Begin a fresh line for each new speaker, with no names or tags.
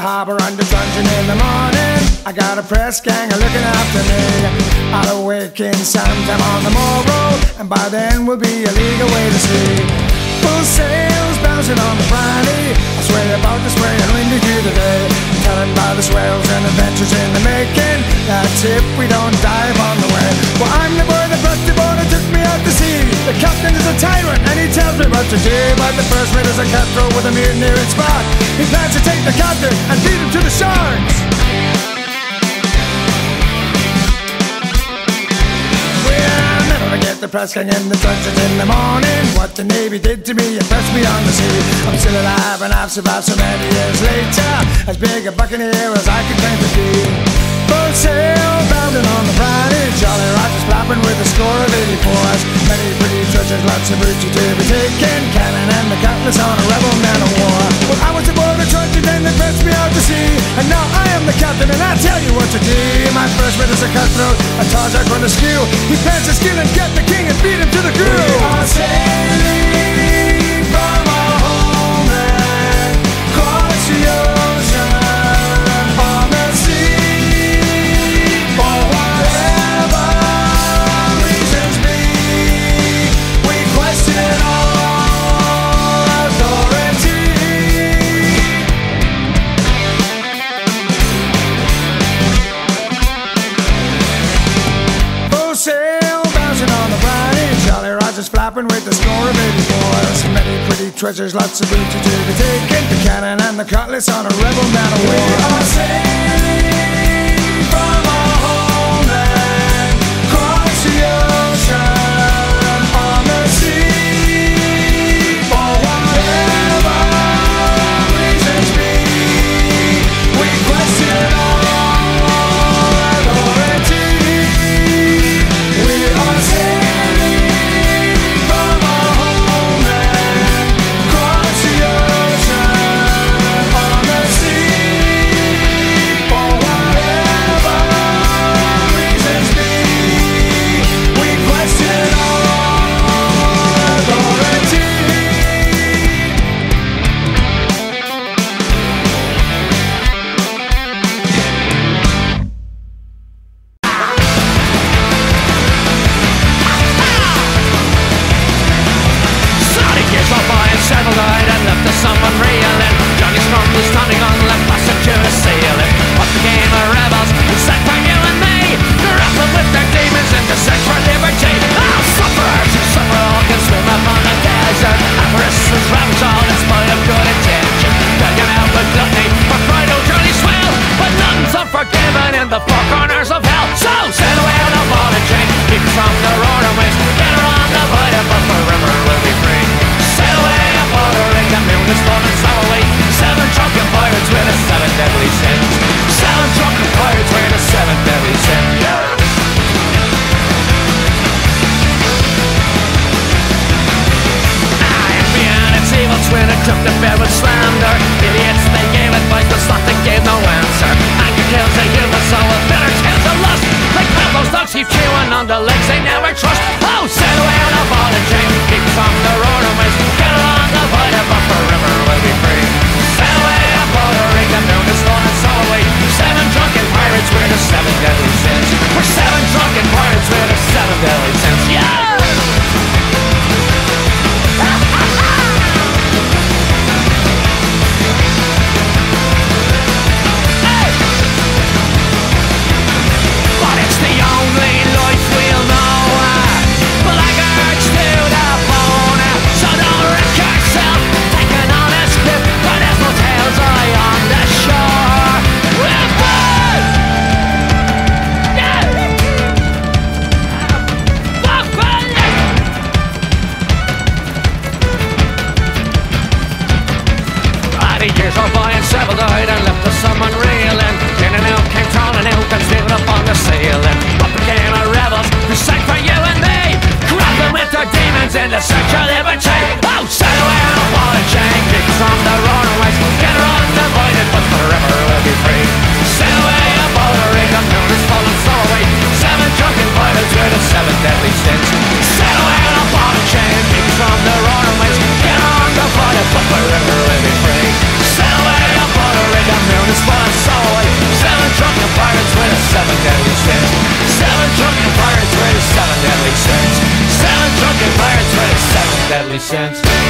harbor under dungeon in the morning. I got a press gang looking after me. I'll awaken sometime on the morrow, and by then we'll be a league away to sea. Full sails bouncing on the briny. I sway about this way and windy through the day, telling by the swells and adventures in the making. That's if we don't dive on the way. Well, I'm the boy that brought the boat and took me out to sea. The captain is a tyrant and he tells me what to do, but the first mate is a cutthroat with a mutineering spot. He plans to take the captain and beat him to the sharks. We'll never forget the press gang in the dungeons in the morning. What the Navy did to me impressed me on the sea. I'm still alive and I've survived so many years later, as big a buccaneer as I could claim to be. Full sail bounding on the briny, Jolly Roger's flapping with a score of 84s. Many pretty treasures, lots of booty to be taken, cannon and the cutlass on a rebel man of war. Well, I was aboard a trudge and then they pressed me out to sea, and now I am the captain and I tell you what to do. My first mate is a cutthroat, a Tarzan on the skew. He plans to steal and get the king and beat him to the crew. We are sailing from our homeland, across the ocean, on the sea. For whatever reasons be, we question all authority. Full sail bouncing on the briny, Jolly Roger's flapping with the score of 84s. Many pretty treasures, lots of booty to be taken, the cannon and the cutlass on a rebel man of war. We are sailing from our homeland, across the ocean, on the sea. For whatever reasons be, we question all authority. We are sailing from our homeland, across the ocean, on the sea. For whatever reasons be, we question all authority.
Sonny gets off by and settled out and left to someone reeling. Johnny Storm was standing on the passenger ceiling. What became of rebels who set for you and me, grappling with their demons in the search for liberty? Oh, sufferers who suffer all can swim upon the desert. Avarice is ravaged all despite of good intention. Begging out with gluttony for pride, oh Johnny swell, but nothing's unforgiven in the four corners of hell. So sail away on a ball and chain, keep from the roaring waves, get her on the bite, but forever we'll be free. Sail away on Puerto Rico, moon is full and so away. 7 drunken pirates with the 7 deadly sins. 7 drunken pirates with the 7 deadly sins. Yeah. Beyond its evil twin, it took the bed with slander. Idiots, they gave advice, but sloth, they gave no answer. Anger kills the human soul with bitter tales of lust. Like those dogs keep chewing on the legs they never trust. Oh, sail away on a ball and chain, keep from the roaring waves, get along the void, but forever we'll be free. Sail away on Puerto Rico, moon is full and so away. 7 drunken pirates with the 7 deadly sins. We're 7 drunken pirates with the 7 deadly sins. Yeah! But it's the only life we'll know. Blackguards to the bone. So don't wreck yourself, take an honest grip, but there's no tales on the shore. We're good! Yeah! Buffalo! 80 years old boy and 7 died and left to someone reeling. In and out came crawling out and living up on the ceiling. What became of rebels who sang for you and me, grappling with their demons in the search of liberty? Oh, sail away on a ball and chain, keep from the roaring waves, get her undivided, but forever we'll be free. Sail away on Puerto Rico, moon is full and so away. 7 drunken pirates with the 7 deadly sins. Sail away on a ball and chain, keep from the roaring waves, get her undivided, but forever we'll be free. Sail away on Puerto Rico, moon is any sense.